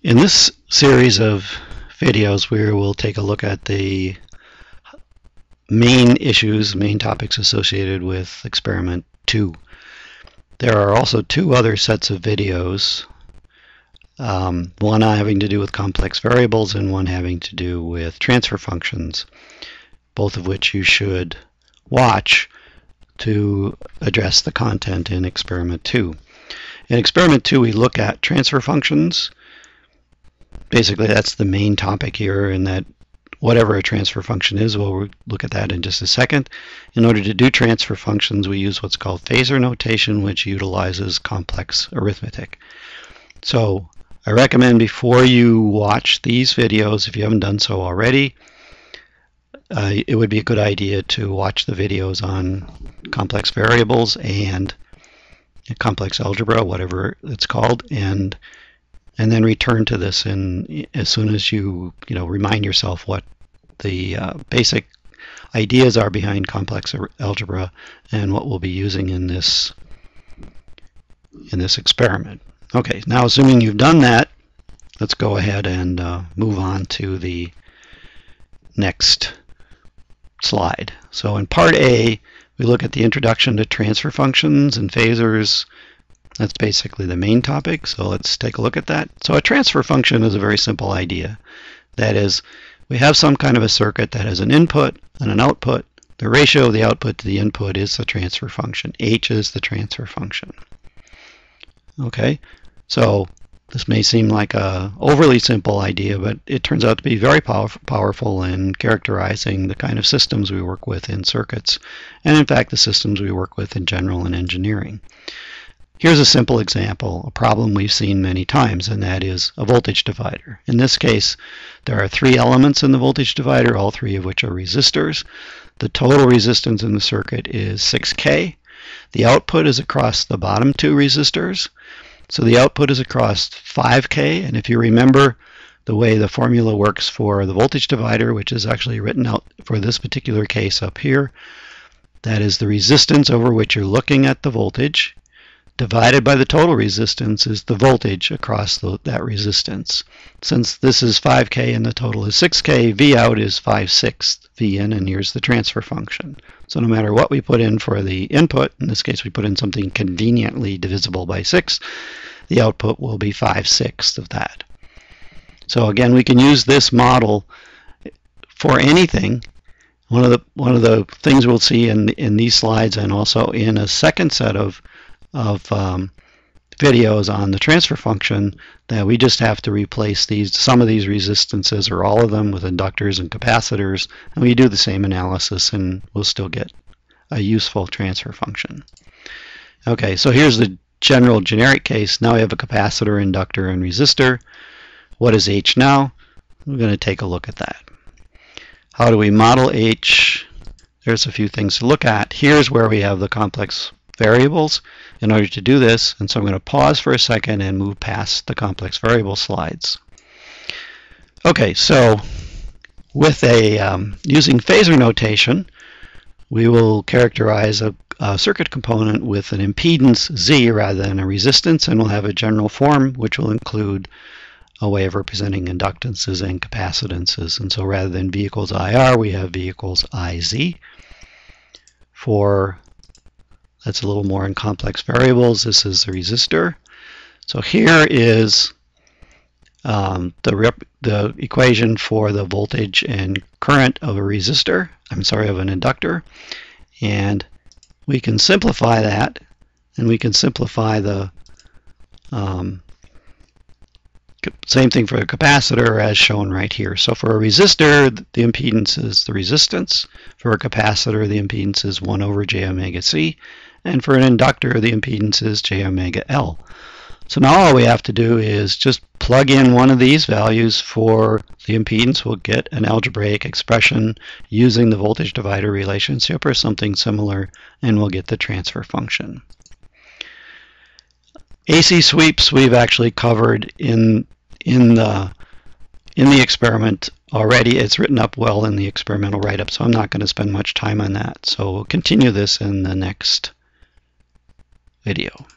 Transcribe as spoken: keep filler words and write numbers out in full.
In this series of videos, we will take a look at the main issues, main topics associated with experiment two. There are also two other sets of videos, um, one having to do with complex variables and one having to do with transfer functions, both of which you should watch to address the content in experiment two. In experiment two, we look at transfer functions. Basically, that's the main topic here, and that whatever a transfer function is, we'll look at that in just a second. In order to do transfer functions, we use what's called Phasor notation, which utilizes complex arithmetic. So I recommend before you watch these videos, if you haven't done so already, uh, it would be a good idea to watch the videos on complex variables and complex algebra, whatever it's called, and and then return to this in as soon as you you know remind yourself what the uh, basic ideas are behind complex algebra and what we'll be using in this in this experiment. Okay, now assuming you've done that, let's go ahead and uh, move on to the next slide. So in part A, we look at the introduction to transfer functions and phasors. That's basically the main topic, so let's take a look at that. So a transfer function is a very simple idea. That is, we have some kind of a circuit that has an input and an output. The ratio of the output to the input is the transfer function. H is the transfer function. Okay, so this may seem like a overly simple idea, but it turns out to be very pow powerful in characterizing the kind of systems we work with in circuits, and in fact the systems we work with in general in engineering. Here's a simple example, a problem we've seen many times, and that is a voltage divider. In this case, there are three elements in the voltage divider, all three of which are resistors. The total resistance in the circuit is six K. The output is across the bottom two resistors. So the output is across five K, and if you remember the way the formula works for the voltage divider, which is actually written out for this particular case up here, that is the resistance over which you're looking at the voltage, divided by the total resistance is the voltage across the, that resistance. Since this is five K and the total is six K, V out is five sixths V in, and here's the transfer function. So no matter what we put in for the input, in this case we put in something conveniently divisible by six, the output will be five sixths of that. So again, we can use this model for anything. One of the, one of the things we'll see in, in these slides, and also in a second set of of um, videos on the transfer function, that we just have to replace these some of these resistances or all of them with inductors and capacitors, and we do the same analysis and we'll still get a useful transfer function. Okay, so here's the general generic case. Now we have a capacitor, inductor, and resistor. What is H now? We're going to take a look at that. How do we model H? There's a few things to look at. Here's where we have the complex variables in order to do this, and so I'm going to pause for a second and move past the complex variable slides. Okay, so with a um, using Phasor notation, we will characterize a, a circuit component with an impedance Z rather than a resistance, and we'll have a general form which will include a way of representing inductances and capacitances. And so rather than V equals I R, we have V equals I Z. For That's a little more in complex variables. This is the resistor. So here is um, the, rep the equation for the voltage and current of a resistor, I'm sorry, of an inductor. And we can simplify that, and we can simplify the um, same thing for a capacitor as shown right here. So for a resistor, the impedance is the resistance. For a capacitor, the impedance is one over j omega c. And for an inductor, the impedance is j omega L. So now all we have to do is just plug in one of these values for the impedance. We'll get an algebraic expression using the voltage divider relationship or something similar, and we'll get the transfer function. A C sweeps we've actually covered in in the in the experiment already. It's written up well in the experimental write-up, so I'm not going to spend much time on that. So we'll continue this in the next video.